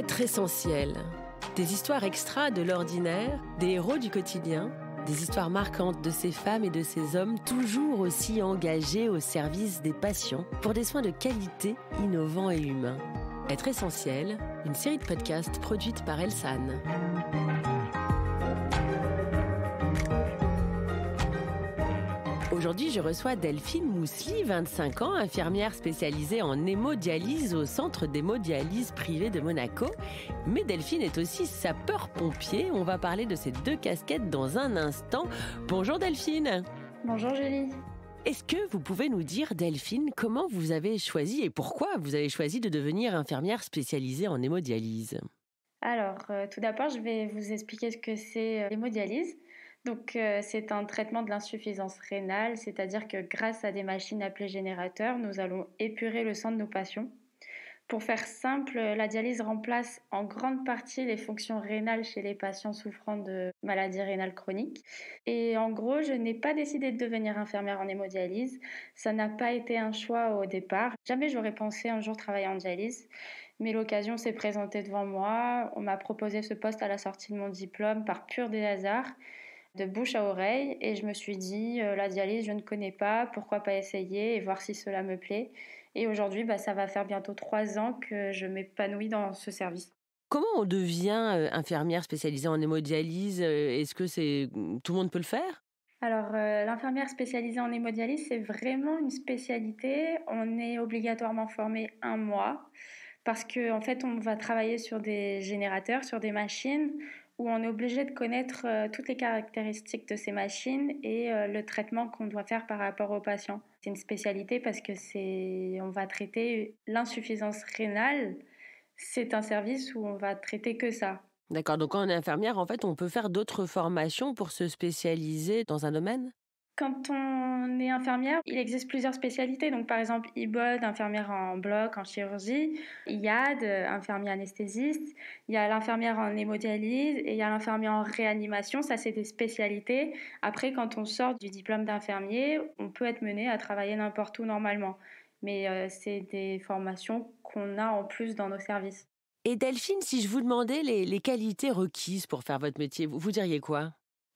Être essentiel. Des histoires extra de l'ordinaire, des héros du quotidien, des histoires marquantes de ces femmes et de ces hommes toujours aussi engagés au service des patients pour des soins de qualité, innovants et humains. Être essentiel, une série de podcasts produite par Elsan. Aujourd'hui, je reçois Delphine Mously, 25 ans, infirmière spécialisée en hémodialyse au centre d'hémodialyse privé de Monaco. Mais Delphine est aussi sapeur-pompier. On va parler de ces deux casquettes dans un instant. Bonjour Delphine. Bonjour Julie. Est-ce que vous pouvez nous dire, Delphine, comment vous avez choisi et pourquoi vous avez choisi de devenir infirmière spécialisée en hémodialyse ? Alors, tout d'abord, je vais vous expliquer ce que c'est l'hémodialyse. Donc, c'est un traitement de l'insuffisance rénale, c'est-à-dire que grâce à des machines appelées générateurs, nous allons épurer le sang de nos patients. Pour faire simple, la dialyse remplace en grande partie les fonctions rénales chez les patients souffrant de maladies rénales chroniques. Et en gros, je n'ai pas décidé de devenir infirmière en hémodialyse. Ça n'a pas été un choix au départ. Jamais j'aurais pensé un jour travailler en dialyse. Mais l'occasion s'est présentée devant moi. On m'a proposé ce poste à la sortie de mon diplôme par pur hasard, de bouche à oreille, et je me suis dit la dialyse je ne connais pas, pourquoi pas essayer et voir si cela me plaît. Et aujourd'hui ça va faire bientôt 3 ans que je m'épanouis dans ce service. Comment on devient infirmière spécialisée en hémodialyse ? Est-ce que tout le monde peut le faire ? Alors l'infirmière spécialisée en hémodialyse, c'est vraiment une spécialité. On est obligatoirement formé 1 mois parce que en fait on va travailler sur des générateurs, sur des machines où on est obligé de connaître toutes les caractéristiques de ces machines et le traitement qu'on doit faire par rapport aux patients. C'est une spécialité parce que on va traiter l'insuffisance rénale. C'est un service où on va traiter que ça. D'accord, donc quand on est infirmière, en fait, on peut faire d'autres formations pour se spécialiser dans un domaine ? Quand on est infirmière, il existe plusieurs spécialités. Donc, par exemple, IBOD, infirmière en bloc, en chirurgie, IAD, infirmier anesthésiste. Il y a l'infirmière en hémodialyse et il y a l'infirmière en réanimation. Ça, c'est des spécialités. Après, quand on sort du diplôme d'infirmier, on peut être mené à travailler n'importe où normalement. Mais c'est des formations qu'on a en plus dans nos services. Et Delphine, si je vous demandais les qualités requises pour faire votre métier, vous diriez quoi ?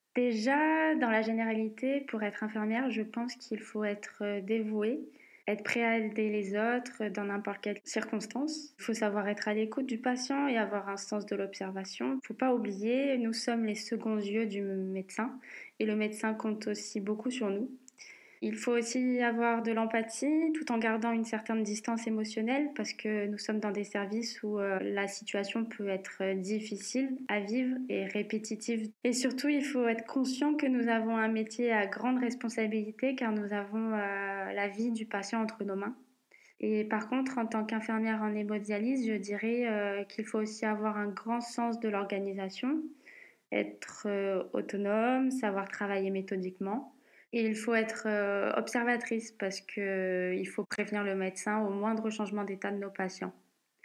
Déjà, dans la généralité, pour être infirmière, je pense qu'il faut être dévoué, être prêt à aider les autres dans n'importe quelle circonstance. Il faut savoir être à l'écoute du patient et avoir un sens de l'observation. Il ne faut pas oublier, nous sommes les seconds yeux du médecin et le médecin compte aussi beaucoup sur nous. Il faut aussi avoir de l'empathie tout en gardant une certaine distance émotionnelle parce que nous sommes dans des services où la situation peut être difficile à vivre et répétitive. Et surtout, il faut être conscient que nous avons un métier à grande responsabilité car nous avons la vie du patient entre nos mains. Et par contre, en tant qu'infirmière en hémodialyse, je dirais qu'il faut aussi avoir un grand sens de l'organisation, être autonome, savoir travailler méthodiquement. Et il faut être observatrice parce qu'il faut prévenir le médecin au moindre changement d'état de nos patients.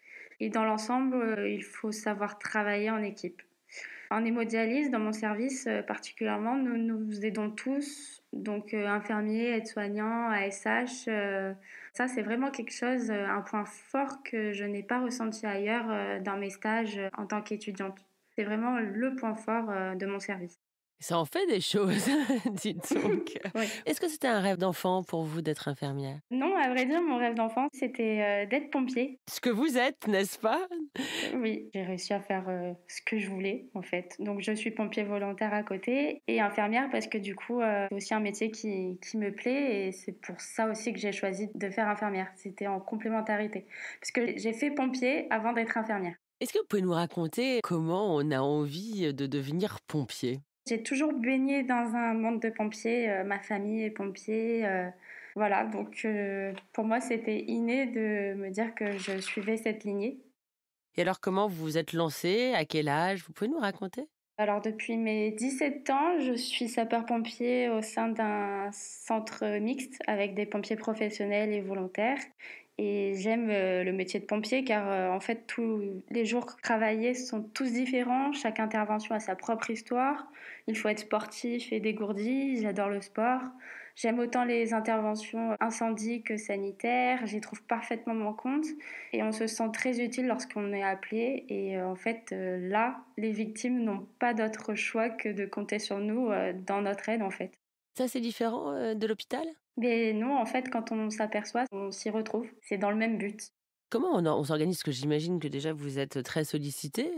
Et dans l'ensemble, il faut savoir travailler en équipe. En hémodialyse, dans mon service particulièrement, nous nous aidons tous, donc infirmiers, aides-soignants, ASH. Ça, c'est vraiment quelque chose, un point fort que je n'ai pas ressenti ailleurs dans mes stages en tant qu'étudiante. C'est vraiment le point fort de mon service. Ça en fait des choses, dites donc. Oui. Est-ce que c'était un rêve d'enfant pour vous d'être infirmière ? Non, à vrai dire, mon rêve d'enfant, c'était d'être pompier. Ce que vous êtes, n'est-ce pas ? Oui, j'ai réussi à faire ce que je voulais, en fait. Donc, je suis pompier volontaire à côté et infirmière parce que du coup, c'est aussi un métier qui me plaît et c'est pour ça aussi que j'ai choisi de faire infirmière. C'était en complémentarité. Parce que j'ai fait pompier avant d'être infirmière. Est-ce que vous pouvez nous raconter comment on a envie de devenir pompier ? J'ai toujours baigné dans un monde de pompiers. Ma famille est pompier. Voilà, donc pour moi, c'était inné de me dire que je suivais cette lignée. Et alors, comment vous vous êtes lancée ? À quel âge ? Vous pouvez nous raconter ? Alors depuis mes 17 ans, je suis sapeur-pompier au sein d'un centre mixte avec des pompiers professionnels et volontaires. Et j'aime le métier de pompier car en fait tous les jours travaillés sont tous différents. Chaque intervention a sa propre histoire. Il faut être sportif et dégourdi. J'adore le sport. J'aime autant les interventions incendie que sanitaires. J'y trouve parfaitement mon compte. Et on se sent très utile lorsqu'on est appelé. Et en fait là, les victimes n'ont pas d'autre choix que de compter sur nous dans notre aide en fait. Ça, c'est différent de l'hôpital? Mais non, en fait, quand on s'aperçoit, on s'y retrouve. C'est dans le même but. Comment on s'organise? Parce que j'imagine que déjà vous êtes très sollicité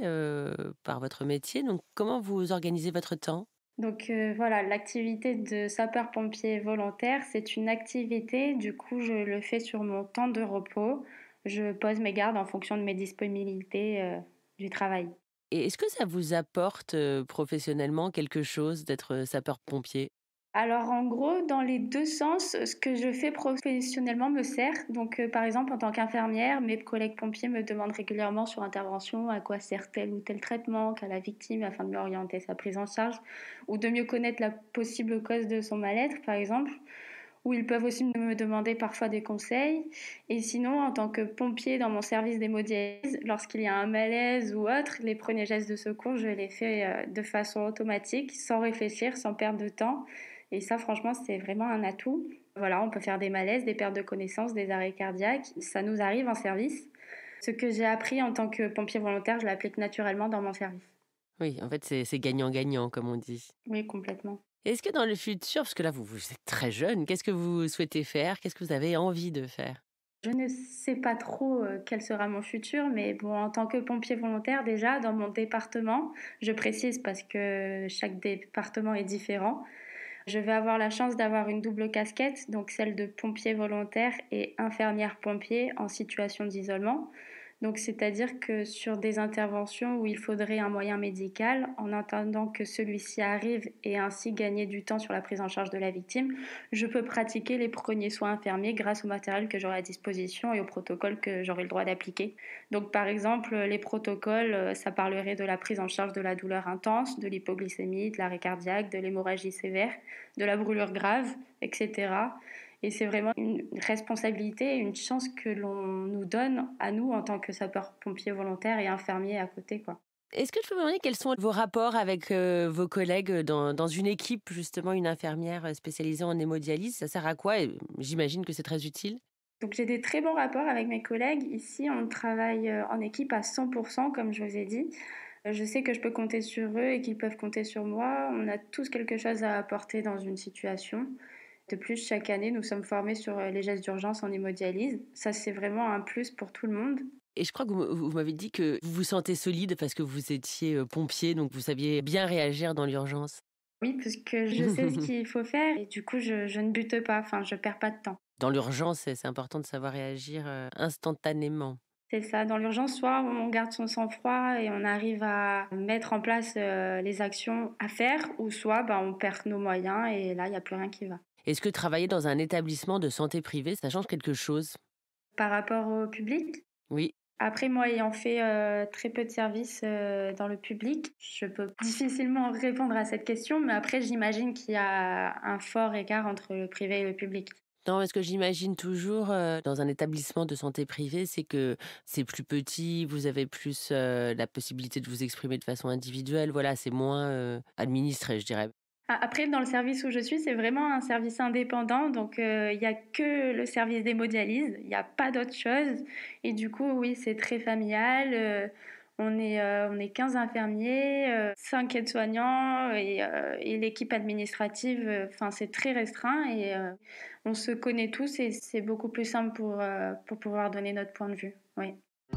par votre métier. Donc comment vous organisez votre temps? Donc voilà, l'activité de sapeur-pompier volontaire, c'est une activité, du coup, je le fais sur mon temps de repos. Je pose mes gardes en fonction de mes disponibilités du travail. Et est-ce que ça vous apporte professionnellement quelque chose d'être sapeur-pompier? Alors en gros, dans les 2 sens, ce que je fais professionnellement me sert. Donc par exemple, en tant qu'infirmière, mes collègues pompiers me demandent régulièrement sur intervention à quoi sert tel ou tel traitement qu'a la victime afin de mieux orienter sa prise en charge ou de mieux connaître la possible cause de son mal-être, par exemple. Ou ils peuvent aussi me demander parfois des conseils. Et sinon, en tant que pompier dans mon service d'hémodialyse, lorsqu'il y a un malaise ou autre, les premiers gestes de secours, je les fais de façon automatique, sans réfléchir, sans perdre de temps. Et ça, franchement, c'est vraiment un atout. Voilà, on peut faire des malaises, des pertes de connaissance, des arrêts cardiaques. Ça nous arrive en service. Ce que j'ai appris en tant que pompier volontaire, je l'applique naturellement dans mon service. Oui, en fait, c'est gagnant-gagnant, comme on dit. Oui, complètement. Est-ce que dans le futur, parce que là, vous êtes très jeune, qu'est-ce que vous souhaitez faire? Qu'est-ce que vous avez envie de faire? Je ne sais pas trop quel sera mon futur, mais bon, en tant que pompier volontaire, déjà, dans mon département, je précise parce que chaque département est différent, je vais avoir la chance d'avoir une double casquette, donc celle de pompier volontaire et infirmière pompier en situation d'isolement. Donc, c'est-à-dire que sur des interventions où il faudrait un moyen médical, en attendant que celui-ci arrive et ainsi gagner du temps sur la prise en charge de la victime, je peux pratiquer les premiers soins infirmiers grâce au matériel que j'aurai à disposition et au protocole que j'aurai le droit d'appliquer. Donc, par exemple, les protocoles, ça parlerait de la prise en charge de la douleur intense, de l'hypoglycémie, de l'arrêt cardiaque, de l'hémorragie sévère, de la brûlure grave, etc. Et c'est vraiment une responsabilité et une chance que l'on nous donne à nous en tant que sapeurs-pompiers volontaires et infirmiers à côté, quoi. Est-ce que je peux vous demander quels sont vos rapports avec vos collègues dans une équipe, justement, une infirmière spécialisée en hémodialyse? Ça sert à quoi? Et j'imagine que c'est très utile. Donc j'ai des très bons rapports avec mes collègues. Ici, on travaille en équipe à 100%, comme je vous ai dit. Je sais que je peux compter sur eux et qu'ils peuvent compter sur moi. On a tous quelque chose à apporter dans une situation. De plus, chaque année, nous sommes formés sur les gestes d'urgence en hémodialyse. Ça, c'est vraiment un plus pour tout le monde. Et je crois que vous m'avez dit que vous vous sentez solide parce que vous étiez pompier, donc vous saviez bien réagir dans l'urgence. Oui, parce que je sais ce qu'il faut faire et du coup, je ne bute pas, enfin, je perds pas de temps. Dans l'urgence, c'est important de savoir réagir instantanément. C'est ça, dans l'urgence, soit on garde son sang-froid et on arrive à mettre en place les actions à faire, ou soit on perd nos moyens et là, il n'y a plus rien qui va. Est-ce que travailler dans un établissement de santé privée, ça change quelque chose? Par rapport au public, Oui. après moi ayant fait très peu de services dans le public, je peux difficilement répondre à cette question, mais après j'imagine qu'il y a un fort écart entre le privé et le public. Non, parce que j'imagine toujours dans un établissement de santé privée, c'est que c'est plus petit, vous avez plus la possibilité de vous exprimer de façon individuelle. Voilà, c'est moins administré, je dirais. Après, dans le service où je suis, c'est vraiment un service indépendant, donc il n'y a que le service d'hémodialyse, il n'y a pas d'autre chose. Et du coup, oui, c'est très familial. On est 15 infirmiers, 5 aides-soignants et l'équipe administrative, enfin, c'est très restreint et on se connaît tous et c'est beaucoup plus simple pour pouvoir donner notre point de vue. Oui.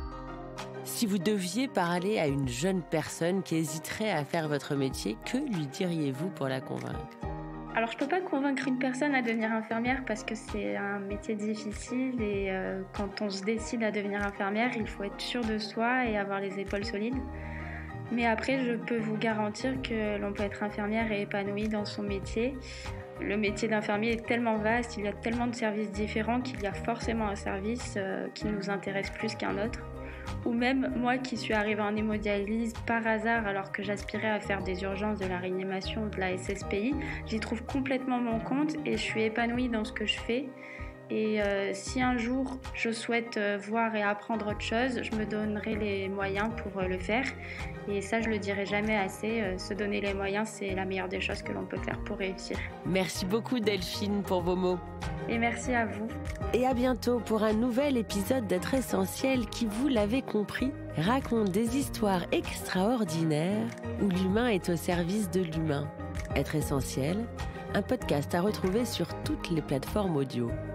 Si vous deviez parler à une jeune personne qui hésiterait à faire votre métier, que lui diriez-vous pour la convaincre? Alors, je peux pas convaincre une personne à devenir infirmière parce que c'est un métier difficile et quand on se décide à devenir infirmière, il faut être sûr de soi et avoir les épaules solides. Mais après, je peux vous garantir que l'on peut être infirmière et épanouie dans son métier. Le métier d'infirmier est tellement vaste, il y a tellement de services différents qu'il y a forcément un service qui nous intéresse plus qu'un autre. Ou même moi qui suis arrivée en hémodialyse par hasard alors que j'aspirais à faire des urgences, de la réanimation ou de la SSPI, j'y trouve complètement mon compte et je suis épanouie dans ce que je fais. Et si un jour je souhaite voir et apprendre autre chose, je me donnerai les moyens pour le faire. Et ça, je le dirai jamais assez. Se donner les moyens, c'est la meilleure des choses que l'on peut faire pour réussir. Merci beaucoup Delphine pour vos mots. Et merci à vous. Et à bientôt pour un nouvel épisode d'Être Essentiel qui, vous l'avez compris, raconte des histoires extraordinaires où l'humain est au service de l'humain. Être Essentiel, un podcast à retrouver sur toutes les plateformes audio.